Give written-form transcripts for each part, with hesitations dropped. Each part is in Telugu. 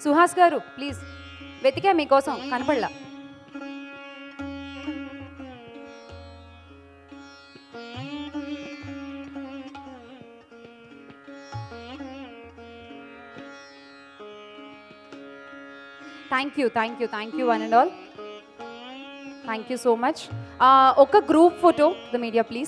సుహాస్ గారు ప్లీజ్, వెతికా మీకోసం కనపడలా. Thank you one and all. Thank you so much. ఒక group photo the media please.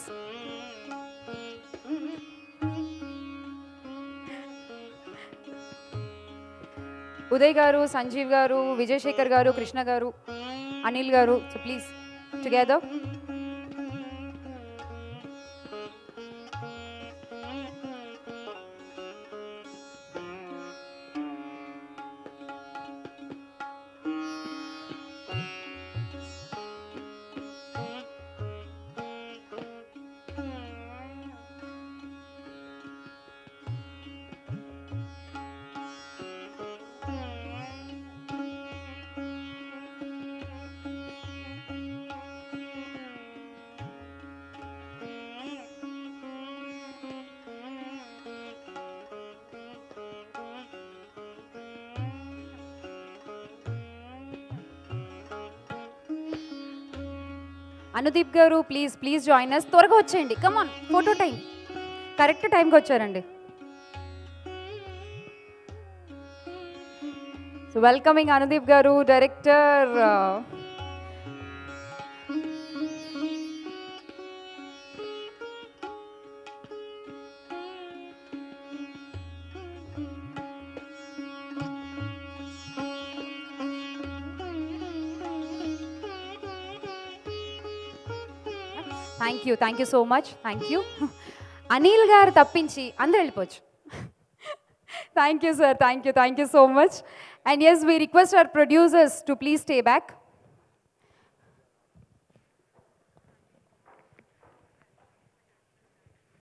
Uday గారు, సంజీవ్ గారు, విజయశేఖర్ గారు, కృష్ణ గారు, అనిల్ గారు, సో ప్లీజ్ టుగెదర్. అనుదీప్ గారు ప్లీజ్ జాయిన్ అస్. త్వరగా వచ్చేయండి, కమాన్, ఫోటో టైం. కరెక్ట్ టైంకి వచ్చారండి. సో వెల్కమింగ్ అనుదీప్ గారు, director. Thank you so much. Thank you. Anil గారు తప్పించి అందరూ వెళ్ళిపోవచ్చు. Thank you sir, thank you so much. And yes, we request our producers to please stay back.